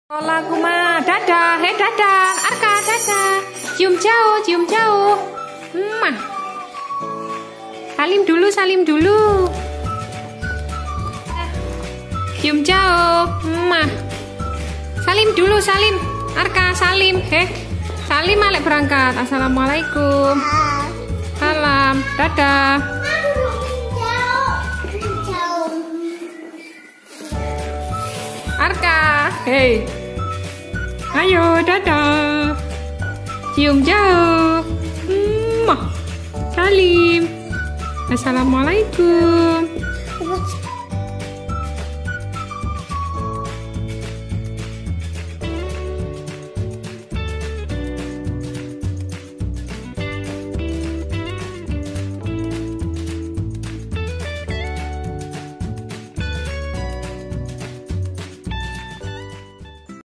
Sekolah Kuma, dadah, dadah, Arka, dadah, cium jauh, salim dulu, cium jauh, salim dulu, Arka, salim, salim Alek berangkat, assalamualaikum, salam, dadah. Arka, ayo dadah, cium jauh, salim, assalamualaikum.